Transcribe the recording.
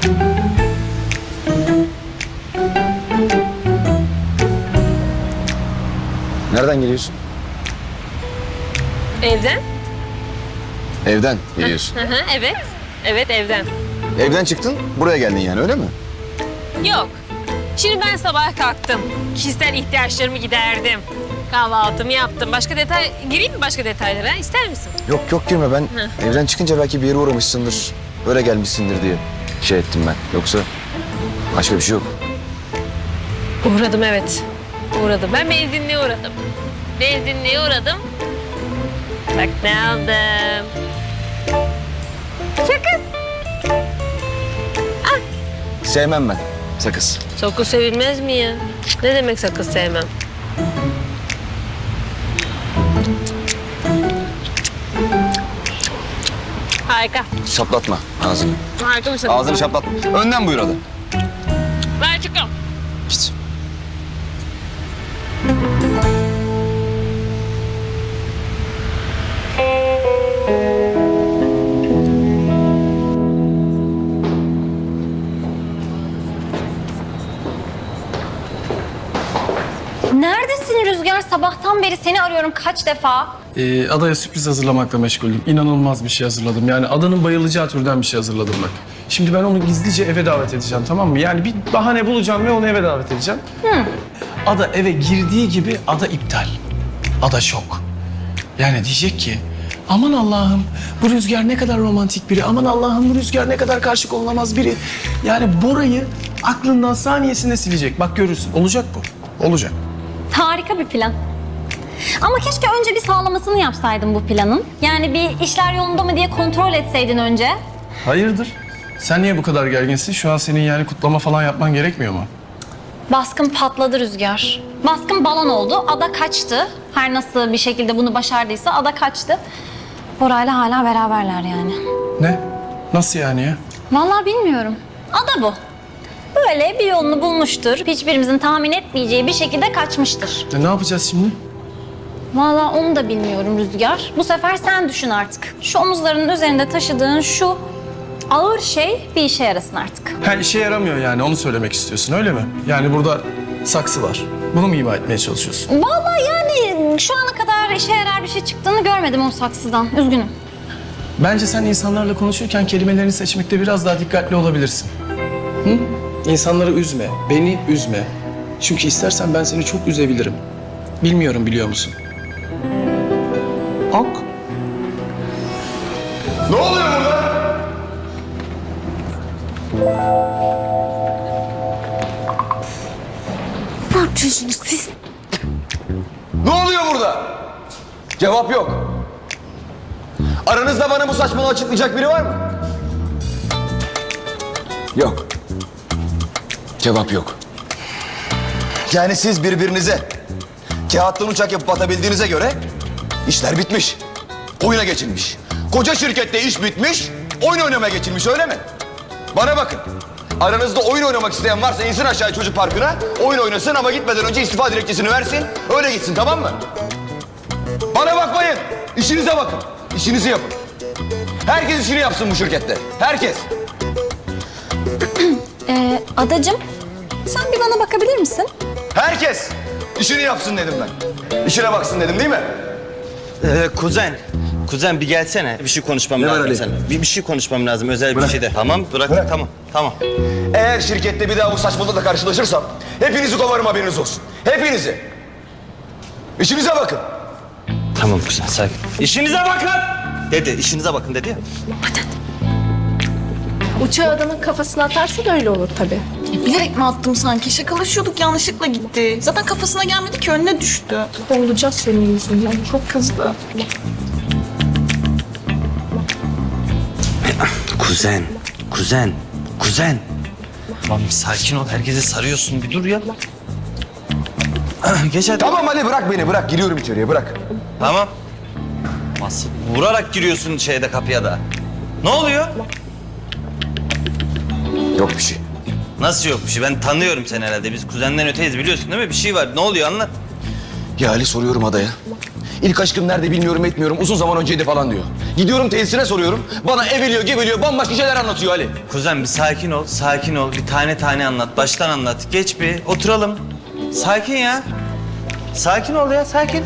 Nereden geliyorsun? Evden. Evden geliyorsun. Evet. Evet, evden. Evden çıktın, buraya geldin yani, öyle mi? Yok. Şimdi ben sabah kalktım. Kişisel ihtiyaçlarımı giderdim. Kahvaltımı yaptım. Başka detay... Gireyim mi başka detaylara? İster misin? Yok yok, girme. Ben evden çıkınca belki bir yere uğramışsındır, öyle gelmişsindir diye şey ettim ben. Yoksa başka bir şey yok. Uğradım, evet. Uğradım. Ben benzinliğe uğradım. Benzinliğe uğradım. Bak ne aldım. Sakız. Sevmem ben sakız. Sakız sevilmez mi ya? Ne demek sakız sevmem? Harika. Şaplatma ağzını. Harika bir sakız. Ağzını şaplatma. Önden buyur hadi. Ben çıkıyorum. Git. Neredesin Rüzgar? Sabahtan beri seni arıyorum kaç defa. Adaya sürpriz hazırlamakla meşguldüm. İnanılmaz bir şey hazırladım. Yani adanın bayılacağı türden bir şey hazırladım ben. Şimdi ben onu gizlice eve davet edeceğim, tamam mı? Yani bir bahane bulacağım ve onu eve davet edeceğim. Ada eve girdiği gibi ada iptal. Ada şok. Yani diyecek ki, aman Allah'ım bu Rüzgar ne kadar romantik biri. Aman Allah'ım bu Rüzgar ne kadar karşı konulamaz biri. Yani Bora'yı aklından saniyesinde silecek. Bak görürsün. Olacak bu. Olacak. Harika bir plan. Ama keşke önce bir sağlamasını yapsaydın bu planın. Yani bir işler yolunda mı diye kontrol etseydin önce. Hayırdır? Sen niye bu kadar gerginsin? Şu an senin yani kutlama falan yapman gerekmiyor mu? Baskın patladı Rüzgar. Baskın balon oldu. Ada kaçtı. Her nasıl bir şekilde bunu başardıysa ada kaçtı. Bora'yla hala beraberler yani. Ne? Nasıl yani ya? Vallahi bilmiyorum. Ada bu. Böyle bir yolunu bulmuştur. Hiçbirimizin tahmin etmeyeceği bir şekilde kaçmıştır. Ne yapacağız şimdi? Vallahi onu da bilmiyorum Rüzgar. Bu sefer sen düşün artık. Şu omuzlarının üzerinde taşıdığın şu ağır şey bir işe yarasın artık. Ha, işe yaramıyor yani, onu söylemek istiyorsun öyle mi? Yani burada saksı var. Bunu mu ima etmeye çalışıyorsun? Vallahi yani şu ana kadar işe yarar bir şey çıktığını görmedim o saksıdan. Üzgünüm. Bence sen insanlarla konuşurken kelimelerini seçmekte biraz daha dikkatli olabilirsin. Hı? İnsanları üzme, beni üzme. Çünkü istersen ben seni çok üzebilirim. Bilmiyorum, biliyor musun? Ok. Ne oluyor burada? Ne yapıyorsunuz siz? Ne oluyor burada? Cevap yok. Aranızda bana bu saçmalığı açıklayacak biri var mı? Yok. Cevap yok. Yani siz birbirinize kağıttan uçak yapıp atabildiğinize göre işler bitmiş. Oyuna geçilmiş. Koca şirkette iş bitmiş, oyun oynamaya geçilmiş, öyle mi? Bana bakın. Aranızda oyun oynamak isteyen varsa insin aşağı çocuk parkına, oyun oynasın ama gitmeden önce istifa dilekçesini versin, öyle gitsin, tamam mı? Bana bakmayın, işinize bakın, işinizi yapın. Herkes işini yapsın bu şirkette, herkes. Adacığım, sen bir bana bakabilir misin? Herkes işini yapsın dedim ben. İşine baksın dedim, değil mi? Kuzen bir gelsene. Bir şey konuşmam Ne var lazım Ali? seninle. Bir şey konuşmam lazım, özel Bırak. bir şey de. Tamam, bırak. Bırak. Tamam. Eğer şirkette bir daha bu saçmalıkla karşılaşırsam hepinizi kovarım, haberiniz olsun. Hepinizi. İşinize bakın. Tamam kuzen, sakin. İşinize bakın! Dedi, işinize bakın dedi ya. Uçağı adamın kafasına atarsa da öyle olur tabii. Bilerek mi attım sanki? Şakalaşıyorduk, yanlışlıkla gitti. Zaten kafasına gelmedi ki, önüne düştü. Olacağız senin yüzünden. Çok kızdı. Kuzen. Tamam, bir sakin ol. Herkese sarıyorsun. Bir dur ya. Geç hadi. Tamam Ali, bırak beni, bırak. Giriyorum içeriye, bırak. Tamam. Nasıl? Vurarak giriyorsun kapıya da. Ne oluyor? Yok bir şey. Nasıl yok bir şey? Ben tanıyorum seni herhalde. Biz kuzenden öteyiz, biliyorsun değil mi? Bir şey var. Ne oluyor, anlat. Ya Ali, soruyorum adaya. İlk aşkım nerede bilmiyorum etmiyorum. Uzun zaman önceydi falan diyor. Gidiyorum tesisine soruyorum. Bana eveliyor gebeliyor bambaşka şeyler anlatıyor Ali. Kuzen bir sakin ol, sakin ol. Bir tane tane anlat, baştan anlat. Geç bir, oturalım. Sakin ya. Sakin ol ya, sakin.